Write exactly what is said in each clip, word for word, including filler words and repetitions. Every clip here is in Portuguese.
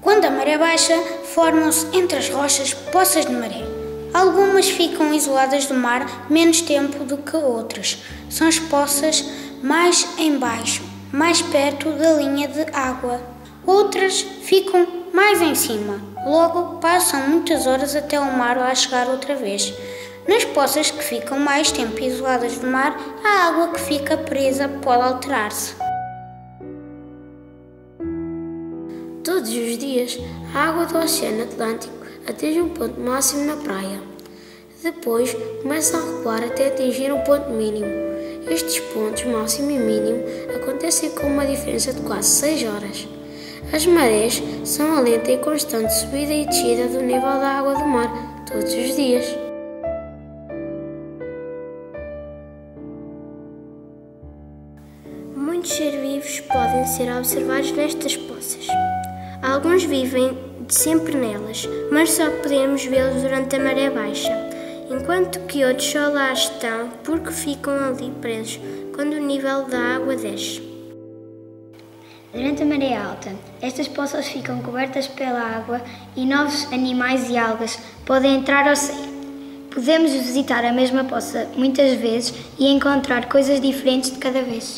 Quando a maré baixa, formam-se entre as rochas poças de maré. Algumas ficam isoladas do mar menos tempo do que outras. São as poças mais em baixo, mais perto da linha de água. Outras ficam mais em cima. Logo, passam muitas horas até o mar lá chegar outra vez. Nas poças que ficam mais tempo isoladas do mar, a água que fica presa pode alterar-se. Todos os dias, a água do Oceano Atlântico atinge um ponto máximo na praia. Depois, começa a recuar até atingir um ponto mínimo. Estes pontos máximo e mínimo acontecem com uma diferença de quase seis horas. As marés são a lenta e constante subida e descida do nível da água do mar todos os dias. Muitos seres vivos podem ser observados nestas poças. Alguns vivem sempre nelas, mas só podemos vê-los durante a maré baixa, enquanto que outros só lá estão porque ficam ali presos quando o nível da água desce. Durante a maré alta, estas poças ficam cobertas pela água e novos animais e algas podem entrar ou sair. Podemos visitar a mesma poça muitas vezes e encontrar coisas diferentes de cada vez.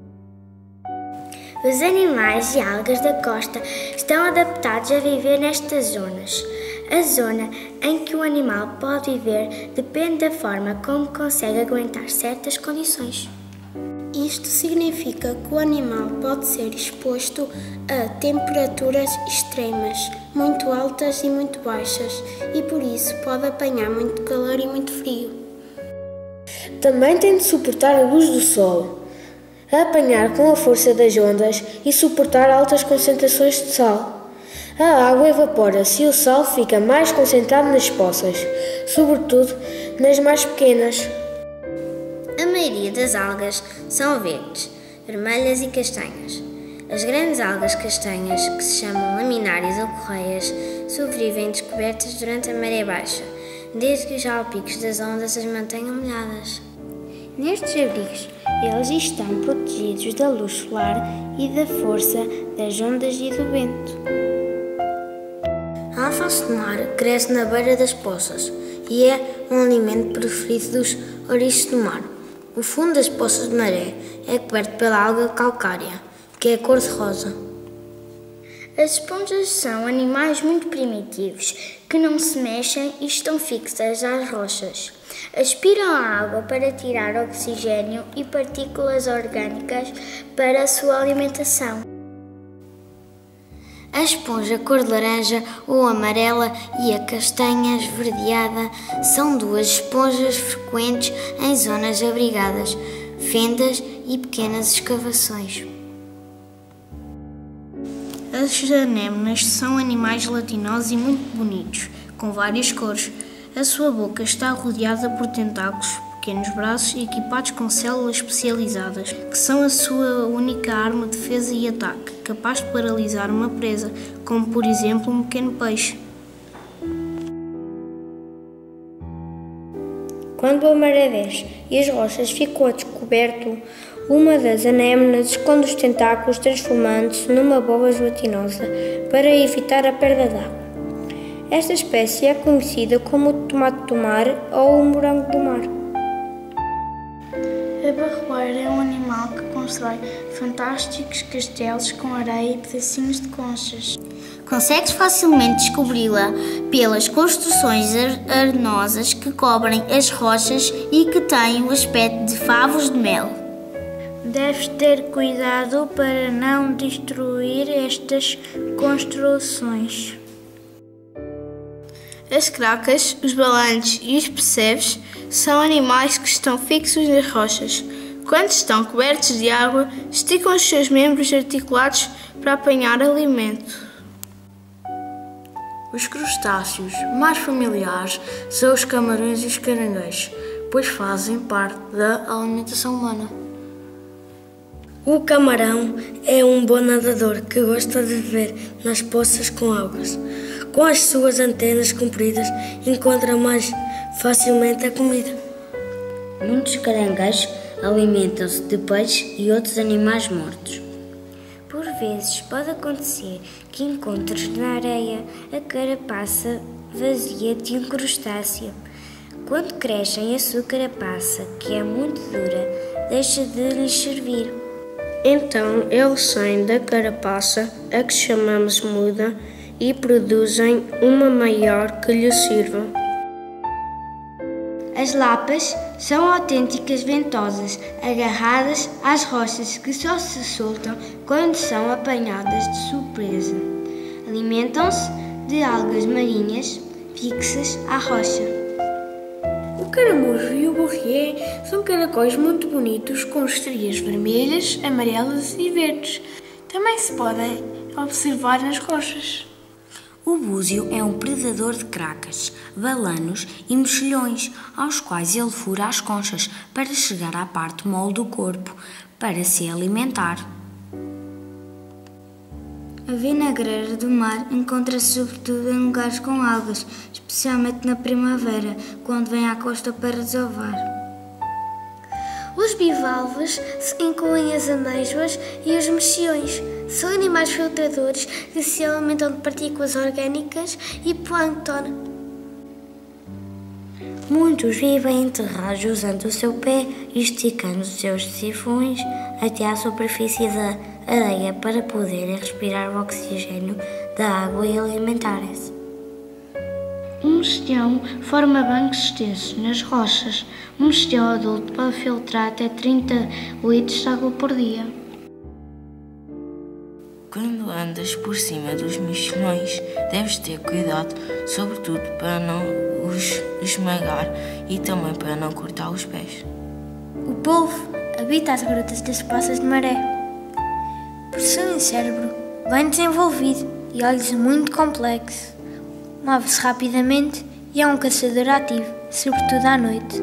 Os animais e algas da costa estão adaptados a viver nestas zonas. A zona em que o animal pode viver depende da forma como consegue aguentar certas condições. Isto significa que o animal pode ser exposto a temperaturas extremas, muito altas e muito baixas, e por isso pode apanhar muito calor e muito frio. Também tem de suportar a luz do sol, a apanhar com a força das ondas e suportar altas concentrações de sal. A água evapora-se e o sal fica mais concentrado nas poças, sobretudo nas mais pequenas. A maioria das algas são verdes, vermelhas e castanhas. As grandes algas castanhas, que se chamam laminárias ou correias, sobrevivem descobertas durante a maré baixa, desde que os alpicos das ondas as mantenham molhadas. Nestes abrigos, eles estão protegidos da luz solar e da força das ondas e do vento. A alface do mar cresce na beira das poças e é um alimento preferido dos ouriços do mar. O fundo das poças de maré é coberto pela alga calcária, que é cor-de-rosa. As esponjas são animais muito primitivos, que não se mexem e estão fixas às rochas. Aspiram a água para tirar oxigênio e partículas orgânicas para a sua alimentação. A esponja cor de laranja ou amarela e a castanha esverdeada são duas esponjas frequentes em zonas abrigadas, fendas e pequenas escavações. As anémonas são animais gelatinosos e muito bonitos, com várias cores. A sua boca está rodeada por tentáculos, pequenos braços equipados com células especializadas, que são a sua única arma de defesa e ataque, capaz de paralisar uma presa, como por exemplo um pequeno peixe. Quando a maré desce e as rochas ficam a descoberto, uma das anémonas esconde os tentáculos transformando-se numa bola gelatinosa para evitar a perda d'água. Esta espécie é conhecida como o tomate do mar ou o morango do mar. A barroeira é um animal que constrói fantásticos castelos com areia e pedacinhos de conchas. Consegues facilmente descobri-la pelas construções arenosas que cobrem as rochas e que têm o aspecto de favos de mel. Deves ter cuidado para não destruir estas construções. As cracas, os balantes e os percebes são animais que estão fixos nas rochas. Quando estão cobertos de água, esticam os seus membros articulados para apanhar alimento. Os crustáceos mais familiares são os camarões e os caranguejos, pois fazem parte da alimentação humana. O camarão é um bom nadador que gosta de viver nas poças com algas. Com as suas antenas compridas, encontra mais facilmente a comida. Muitos caranguejos alimentam-se de peixes e outros animais mortos. Por vezes pode acontecer que encontres na areia a carapaça vazia de um crustáceo. Quando crescem, a sua carapaça, que é muito dura, deixa de lhes servir. Então eles saem da carapaça, a que chamamos muda, e produzem uma maior que lhe sirva. As lapas são autênticas ventosas, agarradas às rochas que só se soltam quando são apanhadas de surpresa. Alimentam-se de algas marinhas fixas à rocha. O caramujo e o borrié são caracóis muito bonitos com estrias vermelhas, amarelas e verdes. Também se podem observar nas rochas. O búzio é um predador de cracas, balanos e mexilhões, aos quais ele fura as conchas para chegar à parte mole do corpo, para se alimentar. A vinagreira do mar encontra-se sobretudo em lugares com algas, especialmente na primavera, quando vem à costa para desovar. Os bivalves incluem as amêijoas e os mexilhões. São animais filtradores que se alimentam de partículas orgânicas e plâncton. Muitos vivem enterrados usando o seu pé e esticando os seus sifões até à superfície da areia para poderem respirar o oxigênio da água e alimentarem-se. Um mexilhão forma bancos extensos nas rochas. Um mexilhão adulto pode filtrar até trinta litros de água por dia. Quando andas por cima dos mexilhões, deves ter cuidado, sobretudo para não os esmagar e também para não cortar os pés. O polvo habita as grutas das poças de maré. Possui um cérebro bem desenvolvido e olhos muito complexos. Move-se rapidamente e é um caçador ativo, sobretudo à noite.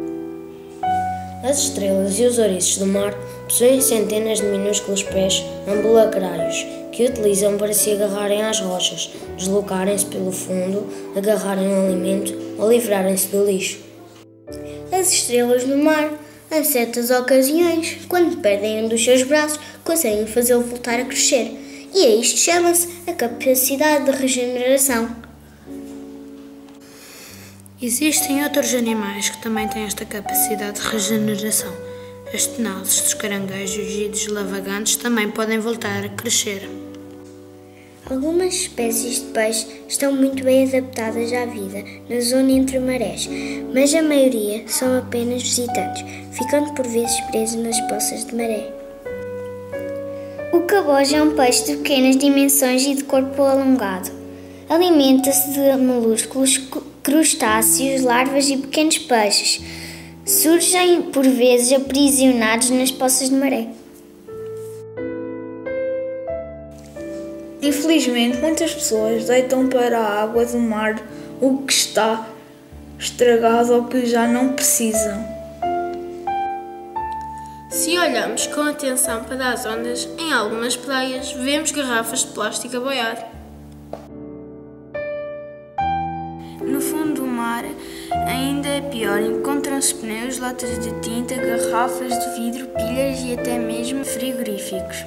As estrelas e os ouriços do mar possuem centenas de minúsculos pés ambulacrários que utilizam para se agarrarem às rochas, deslocarem-se pelo fundo, agarrarem um alimento ou livrarem-se do lixo. As estrelas no mar, em certas ocasiões, quando perdem um dos seus braços, conseguem fazê-lo voltar a crescer. E a isto chama-se a capacidade de regeneração. Existem outros animais que também têm esta capacidade de regeneração. As tenazes dos caranguejos e dos lavagantes também podem voltar a crescer. Algumas espécies de peixe estão muito bem adaptadas à vida na zona entre marés, mas a maioria são apenas visitantes, ficando por vezes presos nas poças de maré. O cabojo é um peixe de pequenas dimensões e de corpo alongado. Alimenta-se de molúsculos, crustáceos, larvas e pequenos peixes. Surgem, por vezes, aprisionados nas poças de maré. Infelizmente, muitas pessoas deitam para a água do mar o que está estragado ou que já não precisam. Se olharmos com atenção para as ondas, em algumas praias vemos garrafas de plástico a boiar. No fundo do mar, ainda é pior, encontram-se pneus, latas de tinta, garrafas de vidro, pilhas e até mesmo frigoríficos.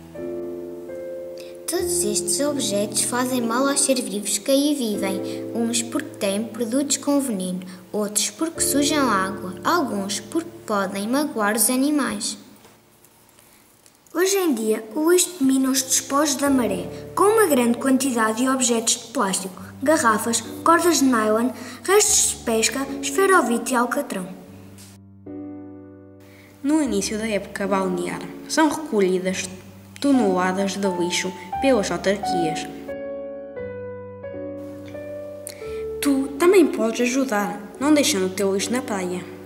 Todos estes objetos fazem mal aos seres vivos que aí vivem, uns porque têm produtos com veneno, outros porque sujam água, alguns porque podem magoar os animais. Hoje em dia, o lixo domina os despojos da maré, com uma grande quantidade de objetos de plástico, garrafas, cordas de nylon, restos de pesca, esferovite e alcatrão. No início da época balnear, são recolhidas toneladas de lixo pelas autarquias. Tu também podes ajudar, não deixando o teu lixo na praia.